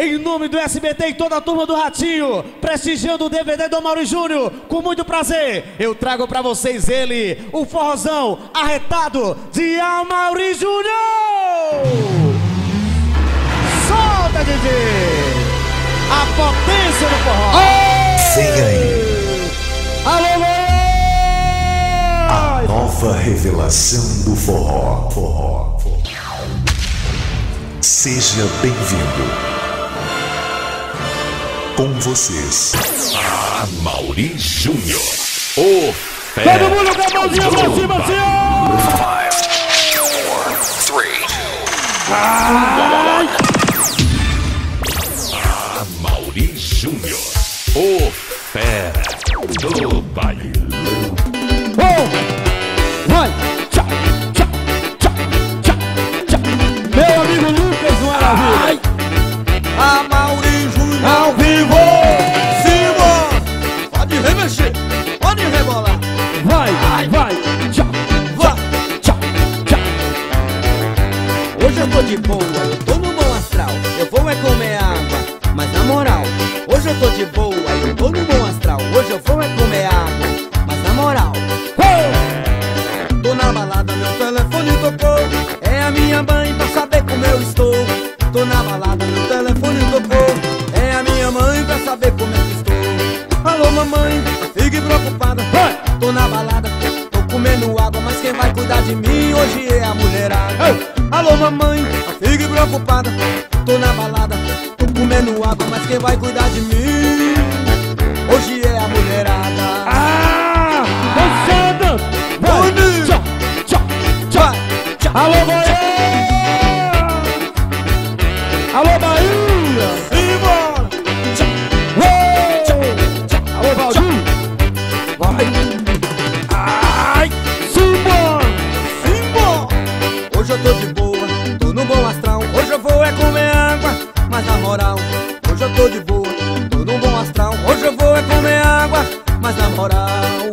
Em nome do SBT e toda a turma do Ratinho, prestigiando o DVD do Amaury Júnior, com muito prazer, eu trago pra vocês ele, o forrozão arretado de Amaury Júnior! Solta, DJ! A potência do forró! Vem aí! Alô, a nova revelação do forró. Seja bem-vindo. Com vocês, Amaury Júnior. O fera. Todo mundo com a mãozinha pra cima, senhor! 5, 4, 3, 2, 1. Amaury Júnior. O fera do bailão. Vai! Tchau, tchau, tchau, tchau, tchau. Meu amigo Lucas Maravilha. Amaury Júnior Ao vivo! Simão, pode remexer, pode rebolar. Vai, vai, tchau, Vai. tchau, tchau. Hoje eu tô de boa, eu tô no bom astral. Eu vou é comer água, mas na moral. Hoje eu tô de boa, eu tô no bom astral. Hoje eu vou é comer água, mas na moral. Tô na balada, meu telefone tocou. É a minha mãe pra saber como eu estou. Tô na balada, meu telefone tocou. É a minha mãe pra saber como eu estou. Alô mamãe, fique preocupada. Tô na balada, tô comendo água, mas quem vai cuidar de mim hoje é a mulherada. Alô mamãe, fique preocupada. Tô na balada, tô comendo água, mas quem vai cuidar de mim hoje é a mulherada. Dançando! Vai! Tchau, tchau, tchau! Vai, tchau. Alô, Bahia! Alô, Bahia! Simbora! Alô, Valdir! Vai! Ai! Simbora! Simbora! Hoje eu tô de boa, tô no bom astral. Hoje eu vou é comer água, mas na moral. Hoje eu tô de boa, tô no bom astral. Hoje eu vou é comer água, mas na moral.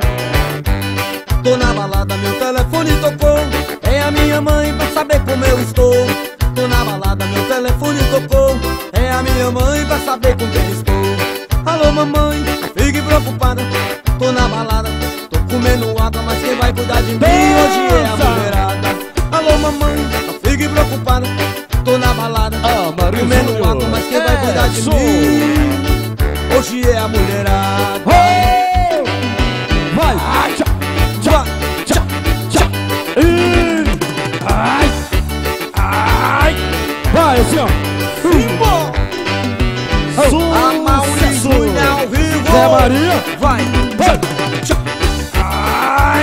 Tô na balada, meu telefone tocou. É a minha mãe pra saber como eu estou. Tô na balada, meu telefone tocou. É a minha mãe pra saber com quem estou. Alô mamãe, fique preocupada. Tô na balada, tô comendo água, mas quem vai cuidar de mim hoje é a mulherada. Alô mamãe, fique preocupada. Tô na balada, Amaury comendo Júnior. água, mas quem vai cuidar de Som. mim hoje é a mulherada. Vai! Tchau, tchau, tchau, tchau! Ai! Ai! Vai, assim, ó! Amaury Júnior ao vivo. Zé Maria! Vai, Vai! tchau. Ai!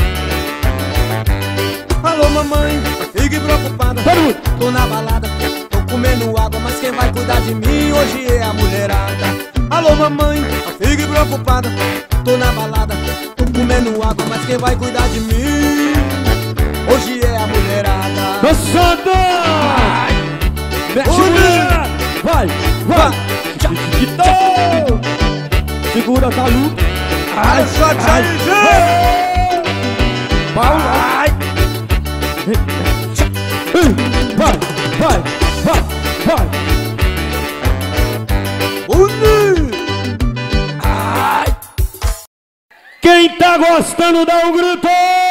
Alô mamãe, fique preocupada. Todo mundo! Tô na balada, tô comendo água, mas quem vai cuidar de mim hoje é a mulherada. Alô mamãe, fique preocupada. Tô na balada, tô comendo água, mas quem vai cuidar de mim hoje é a mulherada. Dançando! Mete Ui. mulher! Vai! Vai! Tchau. Tchau! Segura, tá luto! Ai, shot aí, gente! Paulo! Ai! Vai! Vai! Vai! Vai! Uni! Ai! Quem tá gostando dá um grito!